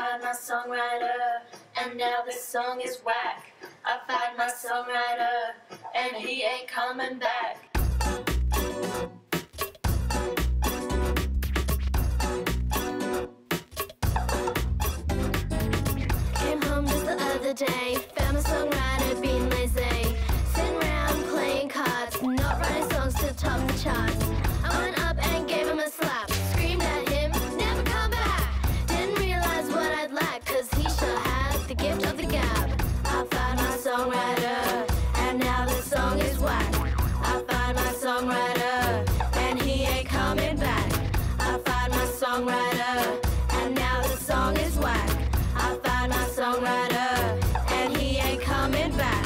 find my songwriter, and now this song is whack. I find my songwriter, and he ain't coming back. Came home just the other day, found my songwriter being lazy, sitting around playing cards, not writing songs to top the charts. I went up and gave him a slap, screamed at him, never come back. Didn't realize what I'd lack, cause he sure had the gift of the gab. I found my songwriter, and now the song is whack. I find my songwriter, and he ain't coming back. I find my songwriter, and now the song is whack. I find my songwriter, and he ain't coming back.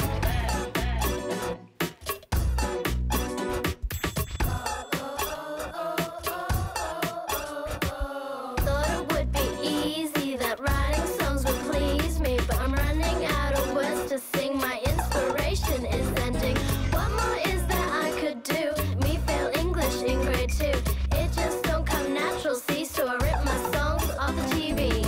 Thought it would be easy, that writing songs would please me, but I'm running out of words to sing, my inspiration is ending. What more is there I could do? Me fail English in grade 2. It just don't come natural, see, so I rip my songs off the TV.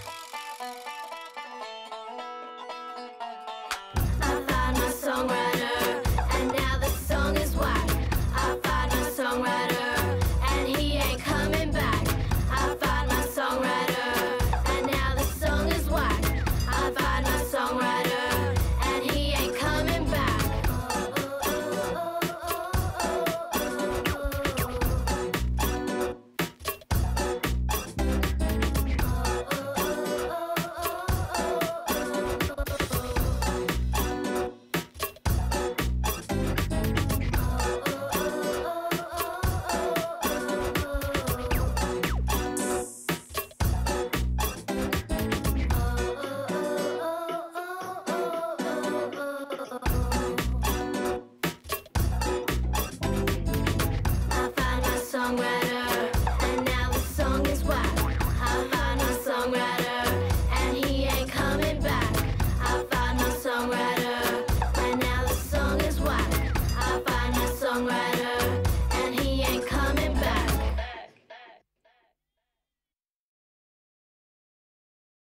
I found my songwriter, and now the song is whack. I found my songwriter, and he ain't coming back. I found my songwriter, and now the song is whack. I found my songwriter, and he ain't coming back. Songwriter, and now the song is whack. I found my songwriter, and he ain't coming back. I found my songwriter, and now the song is whack. I find my songwriter.